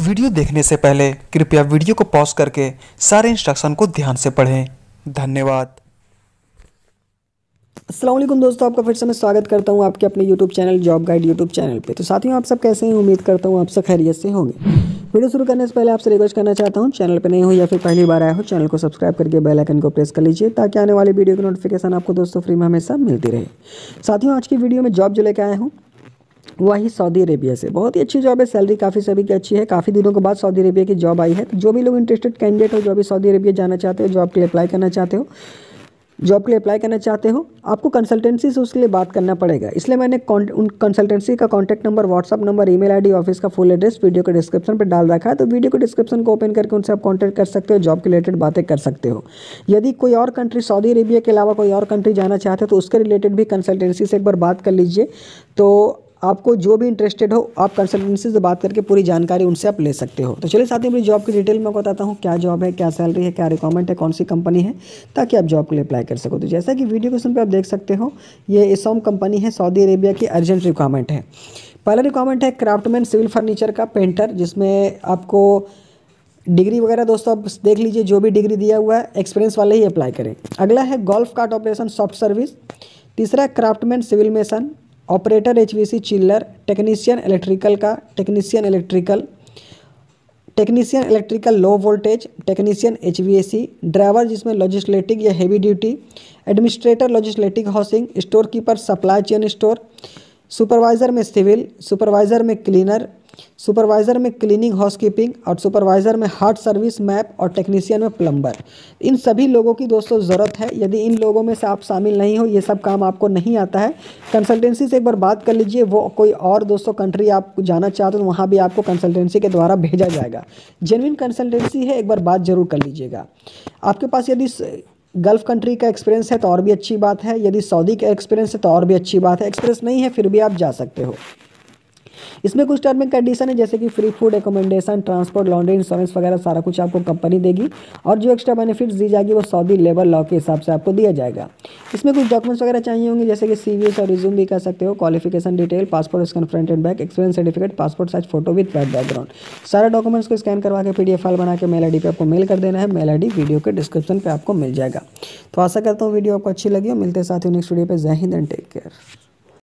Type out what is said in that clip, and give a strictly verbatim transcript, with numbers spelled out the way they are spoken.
Video देखने से पहले कृपया वीडियो को पॉज करके सारे इंस्ट्रक्शन को ध्यान से पढ़ें। धन्यवाद। अस्सलाम वालेकुम दोस्तों, आपका फिर से मैं स्वागत करता हूं आपके अपने YouTube channel job guide YouTube channel पे। तो साथियों, आप सब कैसे हैं? उम्मीद करता हूं आप सब खैरियत से होंगे। वीडियो शुरू करने से पहले आपसे रिक्वेस्ट करना चाहता हूं, चैनल पे नए हो या फिर पहली बार आए हो, चैनल को सब्सक्राइब करके बेल आइकन को प्रेस कर लीजिए ताकि आने वाली वीडियो की नोटिफिकेशन आपको दोस्तों फ्री में हमेशा मिलती रहे। साथियों, आज की वीडियो में जॉब जो लेकर आया हूँ वही सऊदी अरेबिया से। बहुत ही अच्छी जॉब है, सैलरी काफ़ी सभी की अच्छी है। काफ़ी दिनों के बाद सऊदी अरेबिया की जॉब आई है। तो जो भी लोग इंटरेस्टेड कैंडिडेट हो, जो भी सऊदी अरेबिया जाना चाहते हो, जॉब के लिए अप्लाई करना चाहते हो जॉब के लिए अप्लाई करना चाहते हो आपको कंसल्टेंसी से उसके लिए बात करना पड़ेगा। इसलिए मैंने उन कंसल्टेंसी का contact number, WhatsApp number, email ID, office का फुल एड्रेस वीडियो के डिस्क्रिप्शन पर डाल रखा है। तो वीडियो के डिस्क्रिप्शन को ओपन करके उनसे आप कॉन्टैक्ट कर सकते हो, जॉब के रिलेटेड बातें कर सकते हो। यदि कोई और कंट्री, सऊदी अरेबिया के अलावा कोई और कंट्री जाना चाहते हो तो उसके रिलेटेड भी कंसल्टेंसी से एक बार बात कर लीजिए। तो आपको जो भी इंटरेस्टेड हो आप कंसल्टेंसी से बात करके पूरी जानकारी उनसे आप ले सकते हो। तो चलिए साथ ही अपनी जॉब की डिटेल में बताता हूँ, क्या जॉब है, क्या सैलरी है, क्या रिक्वायरमेंट है, कौन सी कंपनी है, ताकि आप जॉब के लिए अप्लाई कर सको। तो जैसा कि वीडियो क्वेश्चन पे आप देख सकते हो, ये एसोम कंपनी है, सऊदी अरेबिया की अर्जेंट रिक्वायरमेंट है। पहला रिक्वायरमेंट है क्राफ्टमैन सिविल फर्नीचर का पेंटर, जिसमें आपको डिग्री वगैरह दोस्तों आप देख लीजिए, जो भी डिग्री दिया हुआ है एक्सपीरियंस वाले ही अप्लाई करें। अगला है golf cart operation soft service. तीसरा है craftsman civil mason, operator HVC chiller, technician electrical का technician electrical technician electrical low voltage, technician HVAC, driver जिसमें लॉजिस्लेटिक या हेवी ड्यूटी, एडमिनिस्ट्रेटर लॉजिस्लेटिक housing, store keeper supply chain store, supervisor में civil, supervisor में cleaner, supervisor में cleaning housekeeping और supervisor में हार्ड सर्विस मैप और टेक्नीशियन में प्लम्बर। इन सभी लोगों की दोस्तों ज़रूरत है। यदि इन लोगों में से आप शामिल नहीं हो, ये सब काम आपको नहीं आता है, कंसल्टेंसी से एक बार बात कर लीजिए। वो कोई और दोस्तों कंट्री आप जाना चाहते हो तो वहाँ भी आपको कंसल्टेंसी के द्वारा भेजा जाएगा। जेन्युइन कंसल्टेंसी है, एक बार बात ज़रूर कर लीजिएगा। आपके पास यदि गल्फ़ कंट्री का एक्सपीरियंस है तो और भी अच्छी बात है, यदि सऊदी का एक्सपीरियंस है तो और भी अच्छी बात है। एक्सपीरियंस नहीं है फिर भी आप जा सकते हो। इसमें कुछ टर्म एंड कंडीशन है, जैसे कि free food, accommodation, transport, laundry, insurance वगैरह सारा कुछ आपको कंपनी देगी। और जो एक्स्ट्रा बेनिफिट्स दी जाएगी वो सऊदी लेबर लॉ के हिसाब से आपको दिया जाएगा। इसमें कुछ डॉक्यूमेंट्स वगैरह चाहिए होंगे, जैसे कि सीवी और रिज्यूम भी कर सकते हो, qualification detail, passport scan front and back, experience certificate, passport size photo with background. सारे डॉक्यूमेंट्स को स्कैन करवा के पीडीएफ फाइल बना के मेल आई डी पर आपको मेल कर देना है। मेल आई डी वीडियो के डिस्क्रिप्शन पर आपको मिल जाएगा। तो आशा करता हूँ वीडियो आपको अच्छी लगी हो। मिलते हैं साथ ही नेक्स्ट वीडियो पर। जय हिंद एंड टेक केयर।